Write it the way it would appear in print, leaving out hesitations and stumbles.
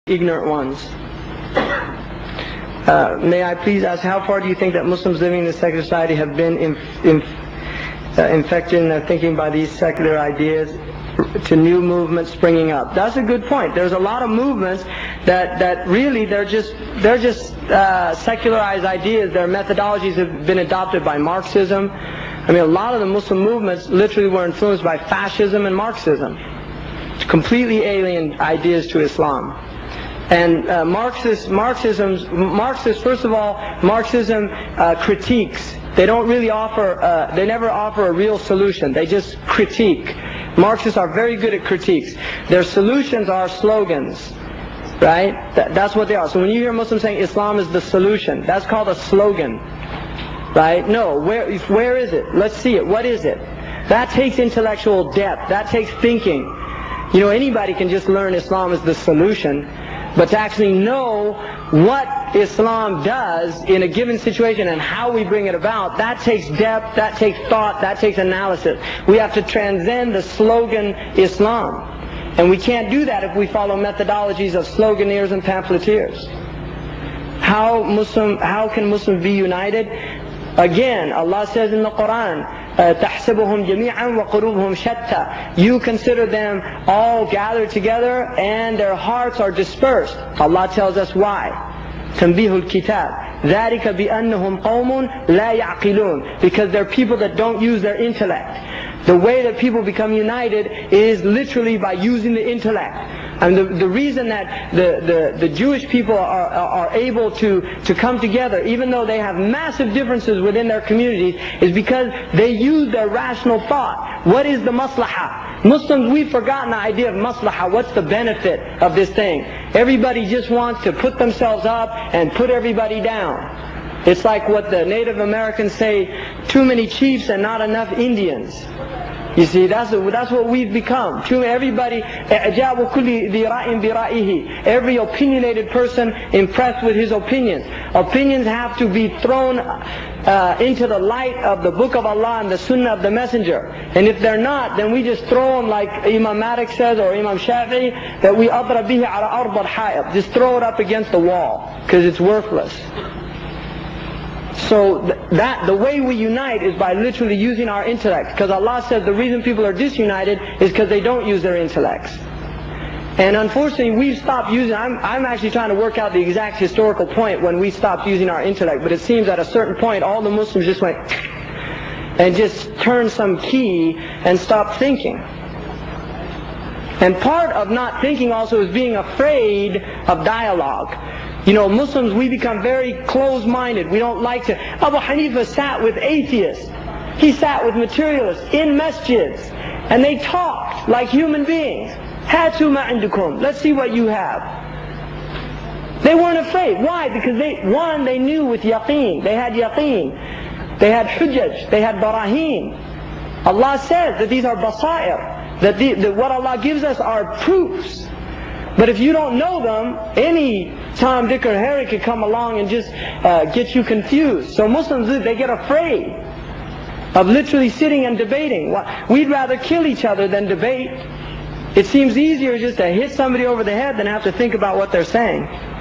ignorant ones. May I please ask, how far do you think that Muslims living in a secular society have been infected in their thinking by these secular ideas to new movements springing up? That's a good point. There's a lot of movements that really they're just secularized ideas. Their methodologies have been adopted by Marxism. I mean, a lot of the Muslim movements literally were influenced by fascism and Marxism. It's completely alien ideas to Islam. And Marxism, first of all, Marxism critiques. They don't really offer, they never offer a real solution. They just critique. Marxists are very good at critiques. Their solutions are slogans, right? That's what they are. So when you hear Muslims saying Islam is the solution, that's called a slogan, right? No, where is it? Let's see it. What is it? That takes intellectual depth. That takes thinking. You know, anybody can just learn Islam is the solution. But to actually know what Islam does in a given situation and how we bring it about, that takes depth, that takes thought, that takes analysis. We have to transcend the slogan Islam. And we can't do that if we follow methodologies of sloganeers and pamphleteers. How can Muslims be united? Again, Allah says in the Quran, تَحْسَبُهُمْ جَمِيعًا وَقُلُوبُهُمْ شَتَّى. You consider them all gathered together and their hearts are dispersed. Allah tells us why. تنبيه الكتاب ذَلِكَ بِأَنَّهُمْ قَوْمٌ لَا يَعْقِلُونَ. Because they're people that don't use their intellect. The way that people become united is literally by using the intellect. And the reason that the Jewish people are able to come together, even though they have massive differences within their communities, is because they use their rational thought. What is the maslahah? Muslims, we've forgotten the idea of maslahah. What's the benefit of this thing? Everybody just wants to put themselves up and put everybody down. It's like what the Native Americans say, too many chiefs and not enough Indians. You see, that's what we've become. Everybody, every opinionated person impressed with his opinions. Opinions have to be thrown into the light of the Book of Allah and the Sunnah of the Messenger. And if they're not, then we just throw them like Imam Malik says or Imam Shafi'i, that we أضرب به على أرض الحائط. Just throw it up against the wall because it's worthless. So the way we unite is by literally using our intellect. Because Allah says the reason people are disunited is because they don't use their intellects. And unfortunately we've stopped using, I'm actually trying to work out the exact historical point when we stopped using our intellect. But it seems at a certain point all the Muslims just went and just turned some key and stopped thinking. And part of not thinking also is being afraid of dialogue. You know, Muslims, we become very closed-minded. We don't like to. Abu Hanifa sat with atheists. He sat with materialists in masjids. And they talked like human beings. Hatu ma indakum. Let's see what you have. They weren't afraid. Why? Because they knew with yaqeen. They had yaqeen. They had hujjaj. They had baraheen. Allah says that these are basair. That what Allah gives us are proofs. But if you don't know them, any Tom, Dick, or Harry could come along and just get you confused. So Muslims, they get afraid of literally sitting and debating. We'd rather kill each other than debate. It seems easier just to hit somebody over the head than have to think about what they're saying.